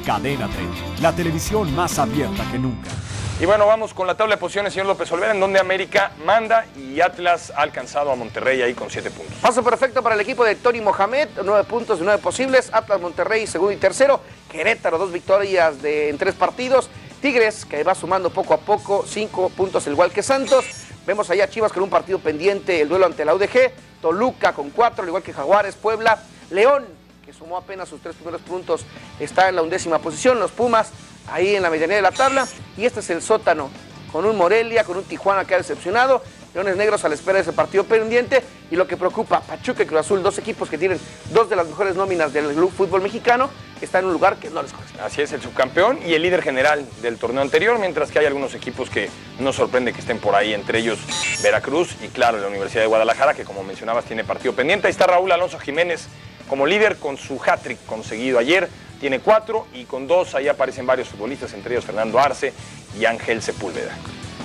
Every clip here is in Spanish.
Cadena 30, la televisión más abierta que nunca. Y bueno, vamos con la tabla de posiciones, señor López Olvera, en donde América manda y Atlas ha alcanzado a Monterrey ahí con 7 puntos. Paso perfecto para el equipo de Tony Mohamed, 9 puntos de 9 posibles. Atlas, Monterrey, segundo y tercero. Querétaro, 2 victorias en 3 partidos. Tigres, que va sumando poco a poco, 5 puntos, al igual que Santos. Vemos allá a Chivas con un partido pendiente, el duelo ante la UDG. Toluca con 4, al igual que Jaguares, Puebla. León, que sumó apenas sus 3 primeros puntos, está en la 11ª posición. Los Pumas, ahí en la medianía de la tabla. Y este es el sótano, con un Morelia, con un Tijuana que ha decepcionado. Leones Negros a la espera de ese partido pendiente. Y lo que preocupa, Pachuca y Cruz Azul, 2 equipos que tienen 2 de las mejores nóminas del fútbol mexicano, están en un lugar que no les corresponde. Así es, el subcampeón y el líder general del torneo anterior, mientras que hay algunos equipos que nos sorprende que estén por ahí, entre ellos Veracruz y claro, la Universidad de Guadalajara, que como mencionabas tiene partido pendiente. Ahí está Raúl Alonso Jiménez como líder con su hat-trick conseguido ayer. Tiene 4 y con 2 ahí aparecen varios futbolistas, entre ellos Fernando Arce y Ángel Sepúlveda.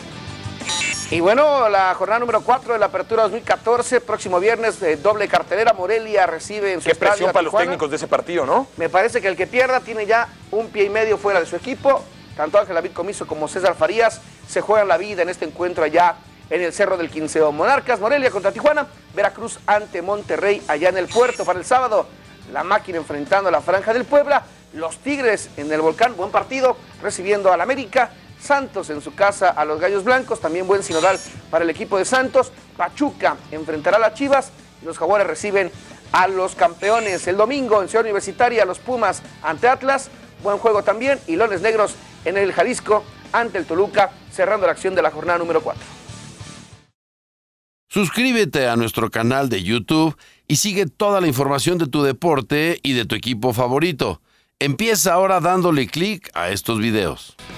Y bueno, la jornada número 4 de la Apertura 2014, próximo viernes, doble cartelera. Morelia recibe en su estadio. Qué presión para los Tijuana. técnicos de ese partido, ¿no? Me parece que el que pierda tiene ya un pie y medio fuera de su equipo. Tanto Ángel David Comiso como César Farías se juegan la vida en este encuentro allá en el Cerro del Quinceo. Monarcas, Morelia contra Tijuana. Veracruz ante Monterrey allá en el Puerto para el sábado. La Máquina enfrentando a la Franja del Puebla. Los Tigres en el Volcán, buen partido, recibiendo al América. Santos en su casa a los Gallos Blancos, también buen sinodal para el equipo de Santos. Pachuca enfrentará a las Chivas y los Jaguares reciben a los campeones. El domingo en Ciudad Universitaria, los Pumas ante Atlas, buen juego también. Y Leones Negros en el Jalisco ante el Toluca, cerrando la acción de la jornada número 4. Suscríbete a nuestro canal de YouTube y sigue toda la información de tu deporte y de tu equipo favorito. Empieza ahora dándole clic a estos videos.